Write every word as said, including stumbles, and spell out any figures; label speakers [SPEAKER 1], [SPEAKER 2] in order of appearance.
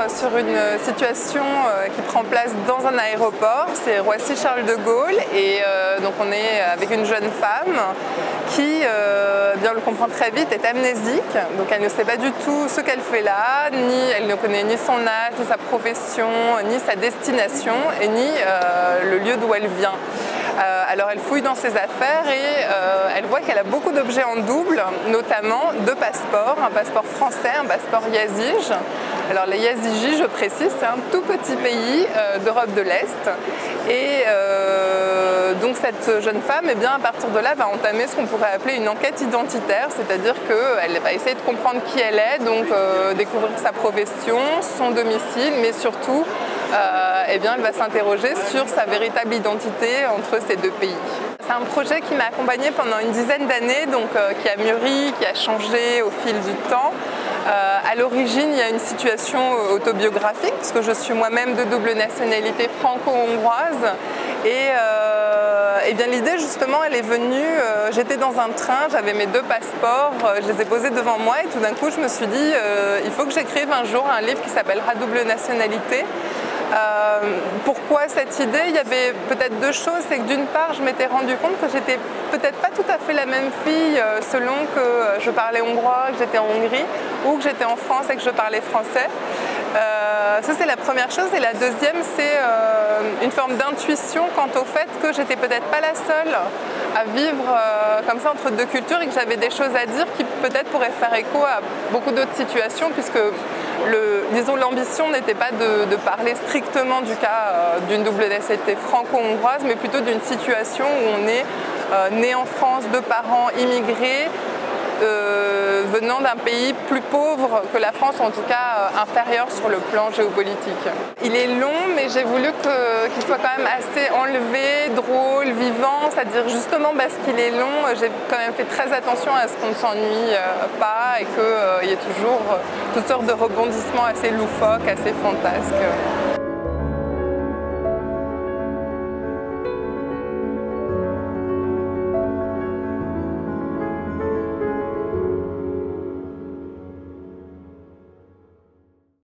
[SPEAKER 1] sur une situation qui prend place dans un aéroport, c'est Roissy-Charles de Gaulle, et euh, donc on est avec une jeune femme qui, euh, bien on le comprend très vite, est amnésique, donc elle ne sait pas du tout ce qu'elle fait là, ni elle ne connaît ni son âge, ni sa profession, ni sa destination, et ni euh, le lieu d'où elle vient. Euh, alors elle fouille dans ses affaires et euh, elle voit qu'elle a beaucoup d'objets en double, notamment deux passeports, un passeport français, un passeport Yazige. Alors les Yazigis, je précise, c'est un tout petit pays euh, d'Europe de l'Est. Et euh, donc cette jeune femme, eh bien, à partir de là, va entamer ce qu'on pourrait appeler une enquête identitaire, c'est-à-dire qu'elle va essayer de comprendre qui elle est, donc euh, découvrir sa profession, son domicile, mais surtout, euh, eh bien, elle va s'interroger sur sa véritable identité entre ces deux pays. C'est un projet qui m'a accompagnée pendant une dizaine d'années, donc euh, qui a mûri, qui a changé au fil du temps. Euh, à l'origine, il y a une situation autobiographique, parce que je suis moi-même de double nationalité franco-hongroise. Et, euh, et bien l'idée, justement, elle est venue, euh, j'étais dans un train, j'avais mes deux passeports, euh, je les ai posés devant moi, et tout d'un coup, je me suis dit, euh, il faut que j'écrive un jour un livre qui s'appellera Double nationalité. Euh, pourquoi cette idée? Il y avait peut-être deux choses. C'est que d'une part, je m'étais rendu compte que j'étais peut-être pas tout à fait la même fille euh, selon que je parlais hongrois, que j'étais en Hongrie, ou que j'étais en France et que je parlais français. Euh, ça, c'est la première chose. Et la deuxième, c'est euh, une forme d'intuition quant au fait que j'étais peut-être pas la seule à vivre euh, comme ça entre deux cultures, et que j'avais des choses à dire qui peut-être pourraient faire écho à beaucoup d'autres situations, puisque le, disons, l'ambition n'était pas de, de parler strictement du cas euh, d'une double nationalité franco-hongroise, mais plutôt d'une situation où on est euh, né en France, de parents immigrés, Euh, venant d'un pays plus pauvre que la France, ou en tout cas euh, inférieur sur le plan géopolitique. Il est long, mais j'ai voulu qu'il soit quand même assez enlevé, drôle, vivant, c'est-à-dire justement parce qu'il est long, j'ai quand même fait très attention à ce qu'on ne s'ennuie euh, pas, et qu'il euh, y ait toujours euh, toutes sortes de rebondissements assez loufoques, assez fantasques.